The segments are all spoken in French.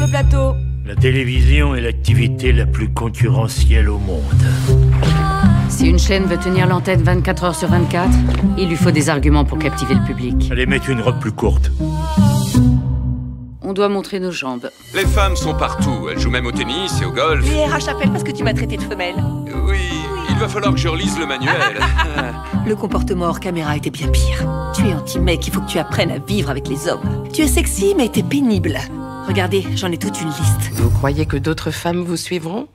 le plateau. La télévision est l'activité la plus concurrentielle au monde. Si une chaîne veut tenir l'antenne 24 heures sur 24, il lui faut des arguments pour captiver le public. Allez mettre une robe plus courte. On doit montrer nos jambes. Les femmes sont partout. Elles jouent même au tennis et au golf. Les RH appellent parce que tu m'as traité de femelle. Oui, il va falloir que je relise le manuel. Le comportement hors caméra était bien pire. Tu es anti-mec, il faut que tu apprennes à vivre avec les hommes. Tu es sexy, mais t'es pénible. Regardez, j'en ai toute une liste. Vous croyez que d'autres femmes vous suivront?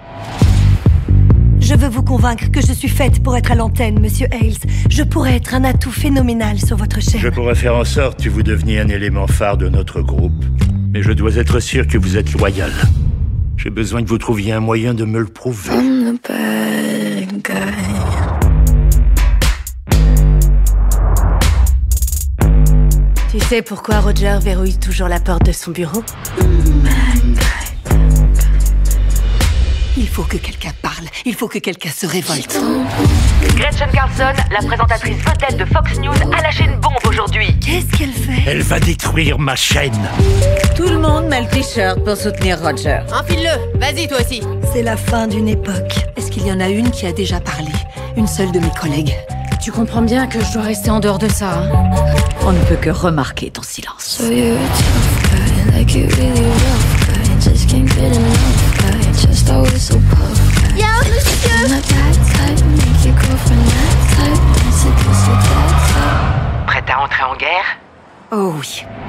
Je veux vous convaincre que je suis faite pour être à l'antenne, Monsieur Hales. Je pourrais être un atout phénoménal sur votre chaîne. Je pourrais faire en sorte que vous deveniez un élément phare de notre groupe. Mais je dois être sûr que vous êtes loyal. J'ai besoin que vous trouviez un moyen de me le prouver. I'm the bad guy. Tu sais pourquoi Roger verrouille toujours la porte de son bureau? Il faut que quelqu'un parle. Il faut que quelqu'un se révolte. Gretchen Carlson, la présentatrice vedette de Fox News, a lâché une bombe aujourd'hui. Qu'est-ce qu'elle fait? Elle va détruire ma chaîne. Tout le monde met le t-shirt pour soutenir Roger. Enfile-le. Vas-y, toi aussi. C'est la fin d'une époque. Est-ce qu'il y en a une qui a déjà parlé? Une seule de mes collègues. Tu comprends bien que je dois rester en dehors de ça, hein? On ne peut que remarquer ton silence. So you're a tough guy, like you really rough guy. Just can't get enough guy, just always so puff guy. Yo, monsieur! I'm a bad type, make your girlfriend that type. It's a that type. Prête à entrer en guerre? Oh oui.